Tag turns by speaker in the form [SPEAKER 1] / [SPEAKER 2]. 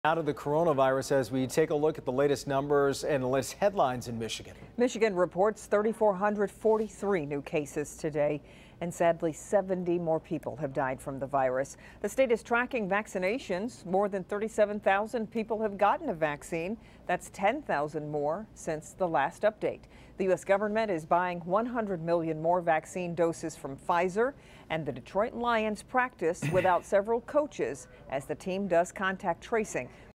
[SPEAKER 1] Out of the coronavirus as we take a look at the latest numbers and the latest headlines in Michigan.
[SPEAKER 2] Michigan reports 3,443 new cases today, and sadly 70 more people have died from the virus. The state is tracking vaccinations. More than 37,000 people have gotten a vaccine. That's 10,000 more since the last update. The U.S. government is buying 100 million more vaccine doses from Pfizer, and the Detroit Lions practice without several coaches as the team does contact tracing.